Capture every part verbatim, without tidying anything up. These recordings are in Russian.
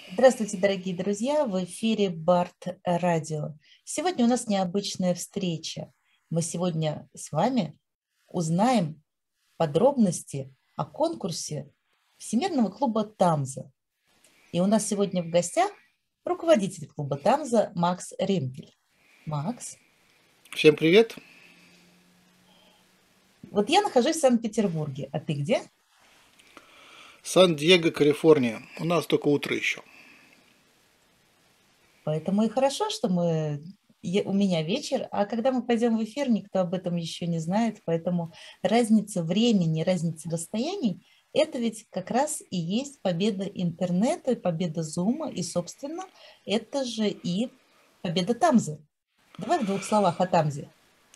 Здравствуйте, дорогие друзья! В эфире Барт Радио. Сегодня у нас необычная встреча. Мы сегодня с вами узнаем подробности о конкурсе Всемирного клуба Тамза. И у нас сегодня в гостях руководитель клуба Тамза Макс Ремпель. Макс, Всем привет. вот я нахожусь в Санкт-Петербурге, а ты где? Сан-Диего, Калифорния. У нас только утро еще. Поэтому и хорошо, что мы я- у меня вечер, а когда мы пойдем в эфир, никто об этом еще не знает, поэтому разница времени, разница расстояний, это ведь как раз и есть победа интернета, победа Зума, и, собственно, это же и победа Тамзы. Давай в двух словах о Тамзе.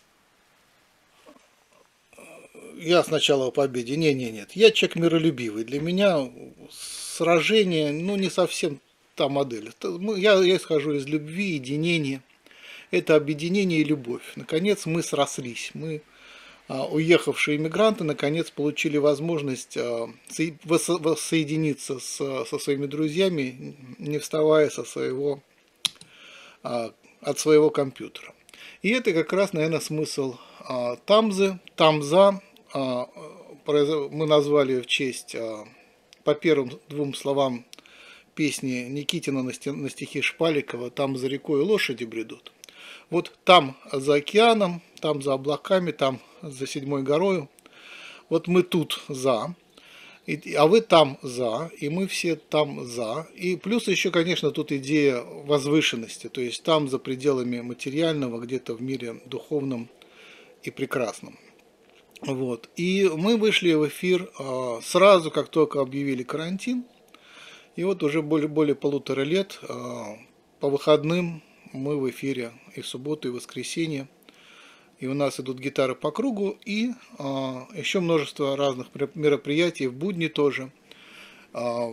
Я сначала о победе. Не, не, нет. Я человек миролюбивый. Для меня сражение, ну, не совсем та модель. Это мы- Я, я исхожу из любви, единения. Это объединение и любовь. Наконец мы срослись. Мы, а, уехавшие иммигранты, наконец получили возможность а, сои- воссо- воссоединиться с- со своими друзьями, не вставая со своего, а, от своего компьютера. И это как раз, наверное, смысл а, Тамзы, Тамза. а, произо- Мы назвали в честь, а, по первым двум словам песни Никитина на сте- на стихи Шпаликова «Там за рекой лошади бредут». Вот там за океаном, там за облаками, там за седьмой горою. Вот мы тут за, и- а вы там за, и мы все там за. И плюс еще, конечно, тут идея возвышенности, то есть там за пределами материального, где-то в мире духовном и прекрасном. Вот. И мы вышли в эфир а, сразу, как только объявили карантин. И вот уже более, более полутора лет а, по выходным мы в эфире и в субботу, и в воскресенье. И у нас идут гитары по кругу, и а, еще множество разных мероприятий, в будни тоже. А,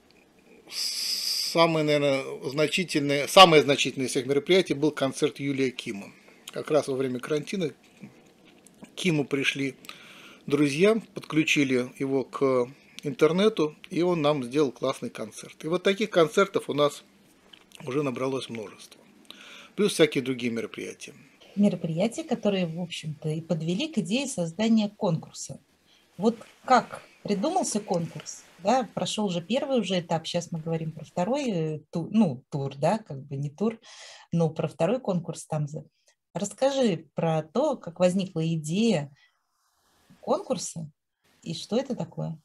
самое, наверное, значительное, самое значительное из всех мероприятий был концерт Юлия Кима. Как раз во время карантина к Киму пришли друзья, подключили его к интернету, и он нам сделал классный концерт. И вот таких концертов у нас уже набралось множество. Плюс всякие другие мероприятия. Мероприятия, которые, в общем-то, и подвели к идее создания конкурса. Вот как придумался конкурс, да, прошел уже первый уже этап, сейчас мы говорим про второй, э, ту- ну, тур, да, как бы не тур, но про второй конкурс Тамза. Расскажи про то, как возникла идея конкурса и что это такое.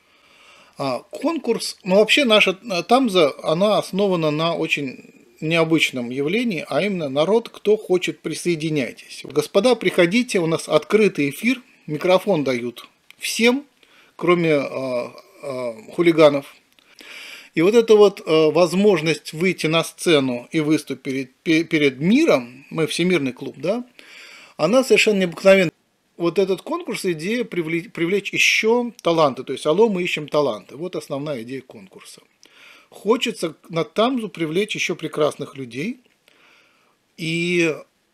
А, конкурс, ну вообще наша э, Тамза, она основана на очень необычном явлении, а именно народ, кто хочет, присоединяйтесь. Господа, приходите, у нас открытый эфир, микрофон дают всем, кроме э, э, хулиганов. И вот эта вот э, возможность выйти на сцену и выступить перед, перед миром, мы всемирный клуб, да, она совершенно необыкновенна. Вот этот конкурс, идея привлечь, привлечь еще таланты, то есть алло, мы ищем таланты. Вот основная идея конкурса. Хочется на Тамзу привлечь еще прекрасных людей, и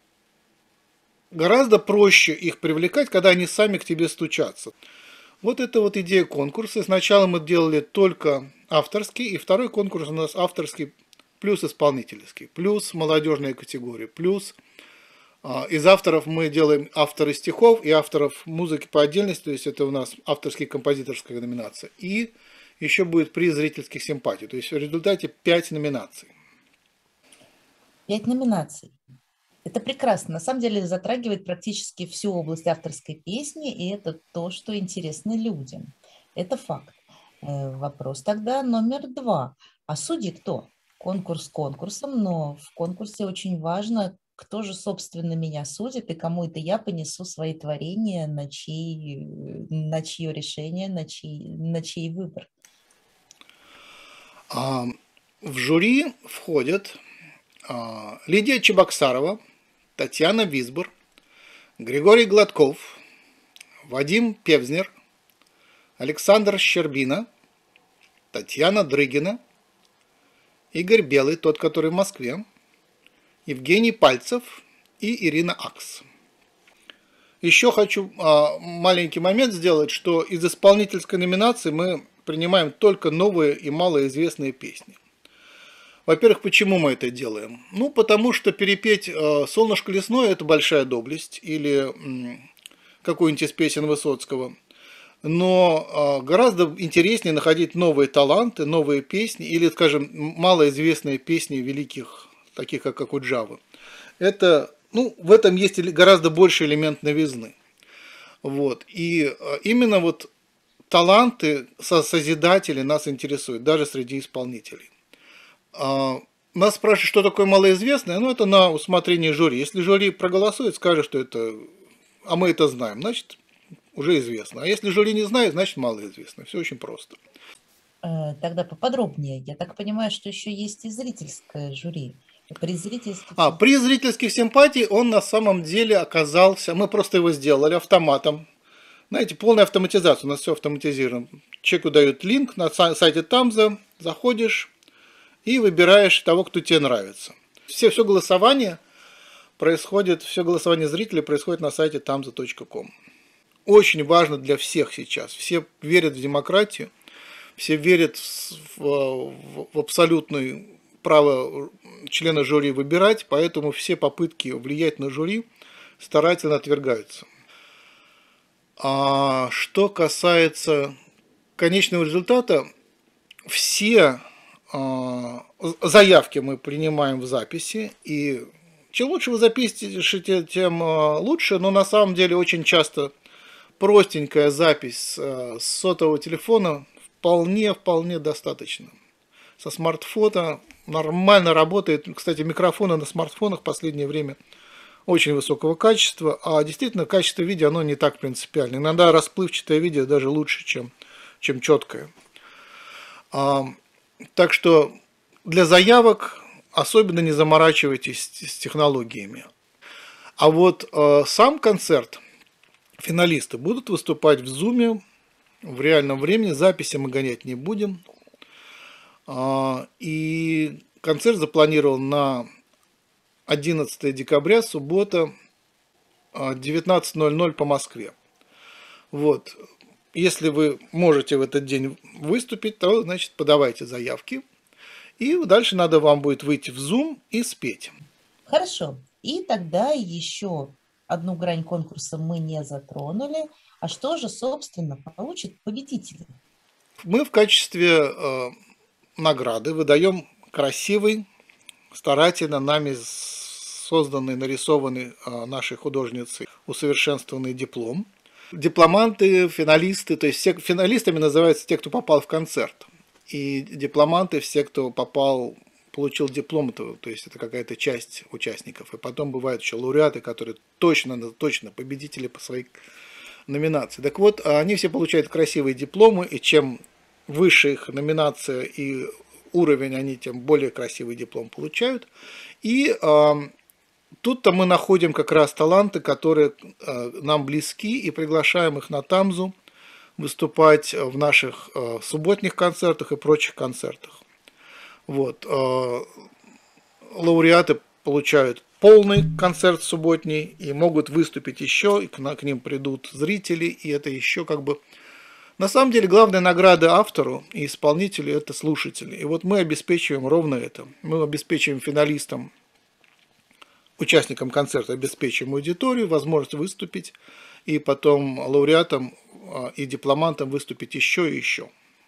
гораздо проще их привлекать, когда они сами к тебе стучатся. Вот это вот идея конкурса. Сначала мы делали только авторский, и второй конкурс у нас авторский плюс исполнительский, плюс молодежная категория, плюс а, из авторов мы делаем авторы стихов и авторов музыки по отдельности, то есть это у нас авторская композиторская номинация. И еще будет приз зрительских симпатий, то есть в результате пять номинаций. Пять номинаций. Это прекрасно. На самом деле затрагивает практически всю область авторской песни, и это то, что интересно людям. Это факт. Э, Вопрос тогда номер два. А судьи кто? Конкурс конкурсом, но в конкурсе очень важно, кто же, собственно, меня судит и кому это я понесу свои творения, на чьи, на чье решение, на чей, на чей выбор. А в жюри входят а, Лидия Чебоксарова, Татьяна Висбор, Григорий Гладков, Вадим Певзнер, Александр Щербина, Татьяна Дрыгина, Игорь Белый, тот, который в Москве, Евгений Пальцев и Ирина Акс. Еще хочу а, маленький момент сделать, что из исполнительской номинации мы принимаем только новые и малоизвестные песни. Во-первых, почему мы это делаем? Ну, потому что перепеть э, «Солнышко лесное» – это большая доблесть, или м, какую-нибудь из песен Высоцкого. Но э, гораздо интереснее находить новые таланты, новые песни, или, скажем, малоизвестные песни великих, таких как Акуджавы. Это, ну, в этом есть гораздо больше элемент новизны. Вот. И э, именно вот таланты созидатели нас интересуют, даже среди исполнителей. Нас спрашивают, что такое малоизвестное, ну это на усмотрение жюри. Если жюри проголосует, скажет, что это, а мы это знаем, значит уже известно. А если жюри не знает, значит малоизвестно. Все очень просто. Тогда поподробнее. Я так понимаю, что еще есть и зрительское жюри. При зрительских... А, при зрительских симпатий он на самом деле оказался, мы просто его сделали автоматом. Знаете, полная автоматизация, у нас все автоматизировано. Человеку дают линк на сайте Тамза, заходишь и выбираешь того, кто тебе нравится. Все, все голосование происходит, все голосование зрителей происходит на сайте тамза точка ком. Очень важно для всех сейчас. Все верят в демократию, все верят в, в, в абсолютное право члена жюри выбирать, поэтому все попытки влиять на жюри старательно отвергаются. А что касается конечного результата, все заявки мы принимаем в записи, и чем лучше вы запишете, тем лучше, но на самом деле очень часто простенькая запись с сотового телефона вполне-вполне достаточно. Со смартфона нормально работает. Кстати, микрофоны на смартфонах в последнее время очень высокого качества, а действительно качество видео оно не так принципиально. Иногда расплывчатое видео даже лучше, чем, чем четкое. Так что для заявок особенно не заморачивайтесь с технологиями. А вот э, сам концерт финалисты будут выступать в Zoom в реальном времени, записи мы гонять не будем. Э, и концерт запланирован на одиннадцатое декабря, суббота, девятнадцать ноль ноль по Москве. Вот. Если вы можете в этот день выступить, то, значит, подавайте заявки. И дальше надо вам будет выйти в Zoom и спеть. Хорошо. И тогда еще одну грань конкурса мы не затронули. А что же, собственно, получит победитель? Мы в качестве э, награды выдаем красивый, старательно нами созданный, нарисованный э, нашей художницей усовершенствованный диплом. Дипломанты, финалисты, то есть все финалистами называются те, кто попал в концерт. И дипломанты, все, кто попал, получил диплом, то, то есть это какая-то часть участников. И потом бывают еще лауреаты, которые точно, точно победители по своей номинации. Так вот, они все получают красивые дипломы, и чем выше их номинация и уровень, они тем более красивый диплом получают. И э, тут-то мы находим как раз таланты, которые э, нам близки, и приглашаем их на Тамзу выступать в наших э, субботних концертах и прочих концертах. Вот. Э, лауреаты получают полный концерт субботний и могут выступить еще, и к, к ним придут зрители, и это еще как бы... На самом деле главная награда автору и исполнителю – это слушатели. И вот мы обеспечиваем ровно это. Мы обеспечиваем финалистам, участникам концерта обеспечиваем аудиторию, возможность выступить, и потом лауреатам и дипломантам выступить еще и еще.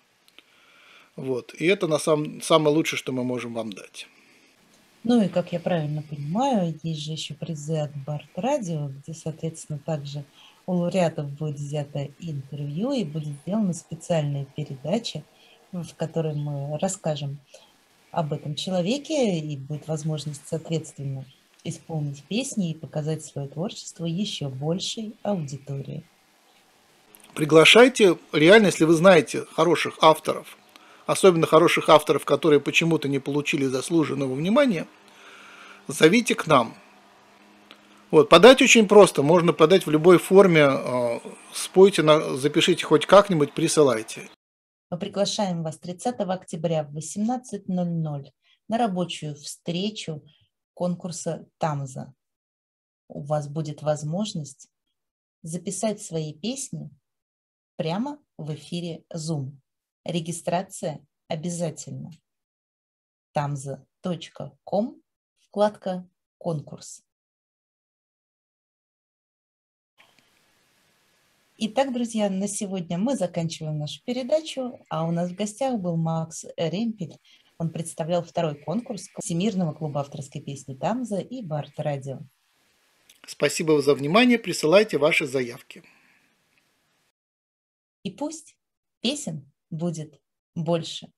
Вот. И это на самом, самое лучшее, что мы можем вам дать. Ну и, как я правильно понимаю, есть же еще призы от Барт Радио, где, соответственно, также у лауреатов будет взято интервью и будет сделана специальная передача, в которой мы расскажем об этом человеке, и будет возможность, соответственно, исполнить песни и показать свое творчество еще большей аудитории. Приглашайте, реально, если вы знаете хороших авторов, особенно хороших авторов, которые почему-то не получили заслуженного внимания, зовите к нам. Вот, подать очень просто, можно подать в любой форме, спойте, запишите хоть как-нибудь, присылайте. Мы приглашаем вас тридцатого октября в восемнадцать ноль ноль на рабочую встречу конкурса Тамза. У вас будет возможность записать свои песни прямо в эфире Zoom. Регистрация обязательна. тамза точка ком, вкладка «Конкурс». Итак, друзья, на сегодня мы заканчиваем нашу передачу, а у нас в гостях был Макс Ремпель. Он представлял второй конкурс Всемирного клуба авторской песни «Тамза» и Барт Радио. Спасибо за внимание, присылайте ваши заявки. И пусть песен будет больше.